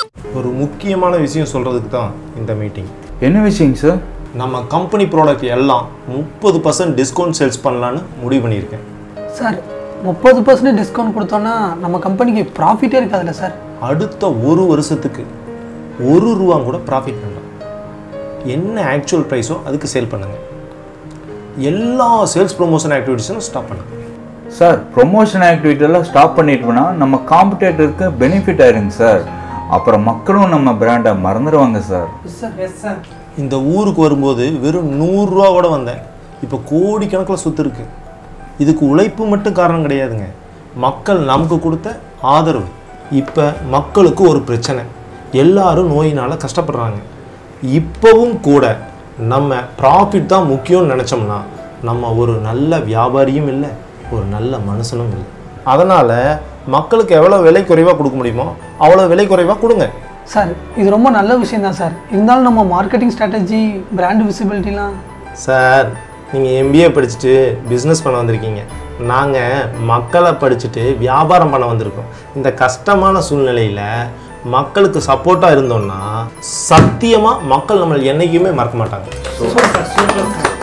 ஒரு முக்கியமான விஷயம் சொல்கிறதுக்கு தான் இந்த மீட்டிங். என்ன விஷயங்க சார்? நம்ம கம்பெனி ப்ராடக்ட் எல்லாம் 30% டிஸ்கவுண்ட் சேல்ஸ் பண்ணலான்னு முடிவு பண்ணியிருக்கேன். சார் 30% டிஸ்கவுண்ட் கொடுத்தோன்னா நம்ம கம்பெனிக்கு ப்ராஃபிட்டே இருக்காதுல்ல சார்? அடுத்த ஒரு வருஷத்துக்கு ₹1 கூட ப்ராஃபிட் பண்ணலாம். என்ன ஆக்சுவல் ப்ரைஸோ அதுக்கு சேல் பண்ணுங்கள். எல்லா சேல்ஸ் ப்ரொமோஷன் ஆக்டிவிட்டீஸும் ஸ்டாப் பண்ணுங்கள். சார் ப்ரொமோஷன் ஆக்டிவிட்டியெல்லாம் ஸ்டாப் பண்ணிட்டோம்னா நம்ம காம்படேட்டருக்கு பெனிஃபிட் ஆயிருங்க சார். அப்புறம் மக்களும் நம்ம பிராண்டை மறந்துடுவாங்க சார். இந்த ஊருக்கு வரும்போது வெறும் ₹100 வந்தேன். இப்போ கோடிக்கணக்கில் சொத்து இருக்கு. இதுக்கு உழைப்பு மட்டும் காரணம் கிடையாதுங்க, மக்கள் நமக்கு கொடுத்த ஆதரவு. இப்போ மக்களுக்கு ஒரு பிரச்சனை, எல்லாரும் நோயினால் கஷ்டப்படுறாங்க. இப்போவும் கூட நம்ம ப்ராஃபிட் தான் முக்கியம்னு நினச்சோம்னா நம்ம ஒரு நல்ல வியாபாரியும் இல்லை, ஒரு நல்ல மனுஷனும் இல்லை. அதனால் மக்களுக்கு எவ்வளோ விலை குறைவாக கொடுக்க முடியுமோ அவ்வளோ விலை குறைவாக கொடுங்க. சார் இது ரொம்ப நல்ல விஷயம் தான் சார். இருந்தாலும் நம்ம மார்க்கெட்டிங் ஸ்ட்ராட்டஜி, பிராண்ட் விசிபிலிட்டிலாம். சார் நீங்கள் MBA படிச்சுட்டு பிஸ்னஸ் பண்ண வந்திருக்கீங்க, நாங்கள் மக்களை படிச்சுட்டு வியாபாரம் பண்ண வந்திருக்கோம். இந்த கஷ்டமான சூழ்நிலையில் மக்களுக்கு சப்போர்ட்டாக இருந்தோம்னா சத்தியமாக மக்கள் நம்மளை என்றைக்குமே மறக்க மாட்டாங்க.